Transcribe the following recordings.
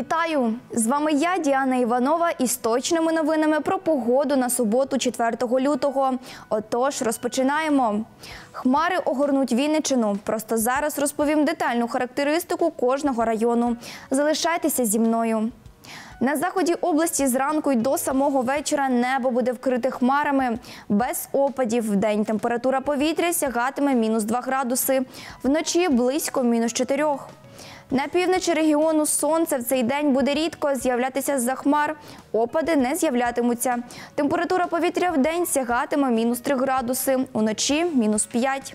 Вітаю! З вами я, Діана Іванова, із точними новинами про погоду на суботу, 4 лютого. Отож, розпочинаємо. Хмари огорнуть Вінниччину. Просто зараз розповім детальну характеристику кожного району. Залишайтеся зі мною. На заході області зранку й до самого вечора небо буде вкрите хмарами. Без опадів. Вдень температура повітря сягатиме -2 градуси. Вночі близько -4. На півночі регіону сонце в цей день буде рідко з'являтися з-за хмар. Опади не з'являтимуться. Температура повітря вдень сягатиме -3 градуси, уночі -5.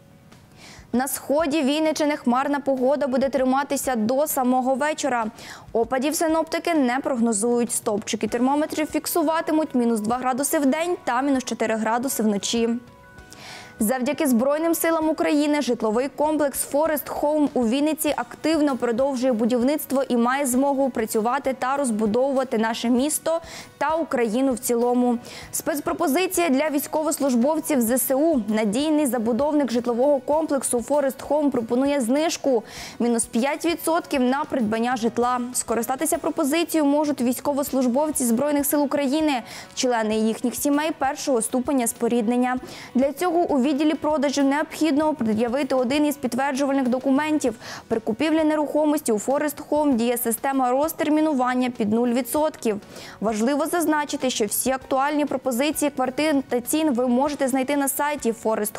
На сході Вінниччини хмарна погода буде триматися до самого вечора. Опадів синоптики не прогнозують. Стовпчики термометрів фіксуватимуть -2 градуси вдень та -4 градуси вночі. Завдяки Збройним силам України житловий комплекс «Форест Хоум» у Вінниці активно продовжує будівництво і має змогу працювати та розбудовувати наше місто та Україну в цілому. Спецпропозиція для військовослужбовців ЗСУ. Надійний забудовник житлового комплексу «Форест Хоум» пропонує знижку -5% на придбання житла. Скористатися пропозицією можуть військовослужбовці Збройних сил України, члени їхніх сімей першого ступеня споріднення. Для цього у відділі продажу необхідно пред'явити один із підтверджувальних документів. При купівлі нерухомості у «Форест Хоум» діє система розтермінування під 0%. Важливо зазначити, що всі актуальні пропозиції квартир та цін ви можете знайти на сайті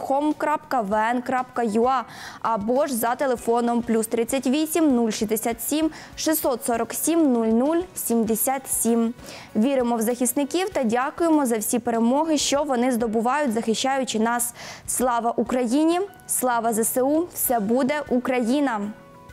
foresthome.vn.ua або ж за телефоном +38 067 647 00 77. Віримо в захисників та дякуємо за всі перемоги, що вони здобувають, захищаючи нас. Слава Україні! Слава ЗСУ! Все буде Україна!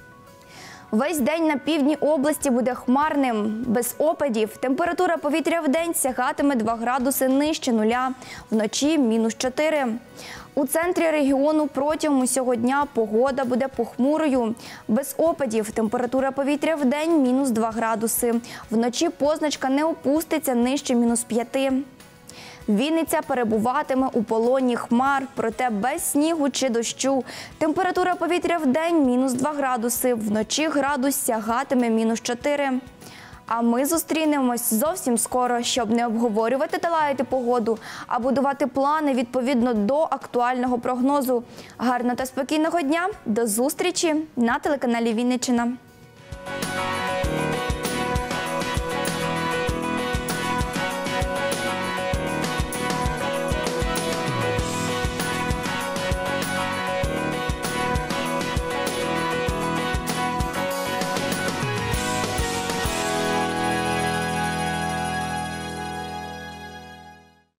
Весь день на півдні області буде хмарним, без опадів. Температура повітря вдень сягатиме 2 градуси нижче нуля, вночі -4. У центрі регіону протягом усього дня погода буде похмурою. Без опадів температура повітря вдень -2 градуси. Вночі позначка не опуститься нижче -5. Вінниця перебуватиме у полоні хмар, проте без снігу чи дощу. Температура повітря вдень -2 градуси, вночі градус сягатиме -4. А ми зустрінемось зовсім скоро, щоб не обговорювати та лаяти погоду, а будувати плани відповідно до актуального прогнозу. Гарного та спокійного дня, до зустрічі на телеканалі Вінниччина.